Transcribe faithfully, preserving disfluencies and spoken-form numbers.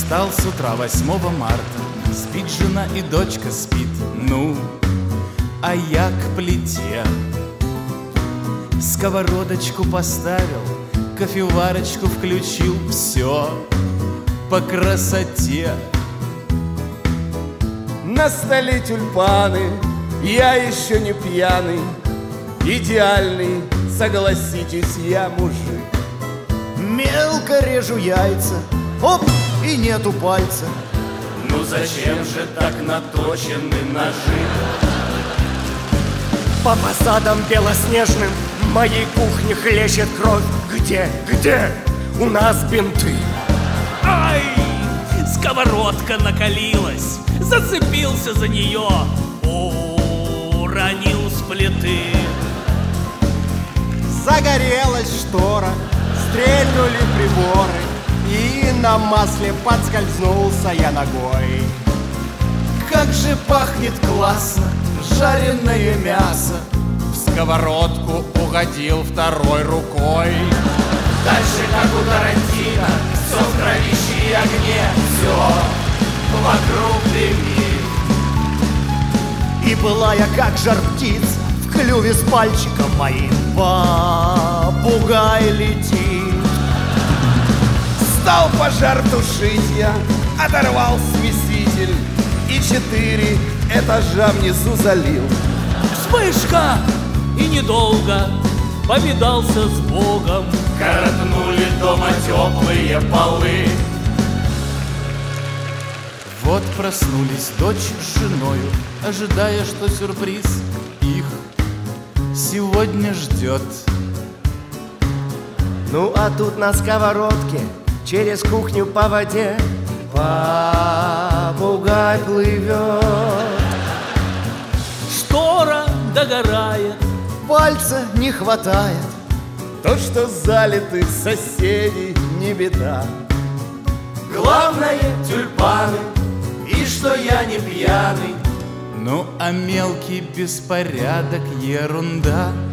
Встал с утра восьмого марта, спит жена и дочка спит. Ну, а я к плите сковородочку поставил, кофеварочку включил. Все по красоте. На столе тюльпаны, я еще не пьяный, идеальный, согласитесь, я мужик. Мелко режу яйца, оп, и нету пальца. Ну зачем же так наточены ножи? По фасадам белоснежным моей кухни хлещет кровь. Где, где у нас бинты? Ай, сковородка накалилась, зацепился за нее, уронил с плиты. Загорелась штора, стрельнули приборы, и на масле подскользнулся я ногой. Как же пахнет классно жареное мясо! В сковородку угодил второй рукой. Дальше, как у Тарантино, все в кровище и огне, все вокруг дымит. И была я как жар птица в клюве с пальчиком моим. Попугай летит. Стал пожар тушить я, оторвал смеситель и четыре этажа внизу залил. Вспышка! И недолго повидался с Богом. Коротнули дома теплые полы. Вот проснулись дочь с женою, ожидая, что сюрприз их сегодня ждет. Ну а тут на сковородке через кухню по воде попугай плывет. Штора догорает, Пальца не хватает. То, что залиты соседи, не беда. Главное тюльпаны, и что я не пьяный. Ну а мелкий беспорядок ерунда.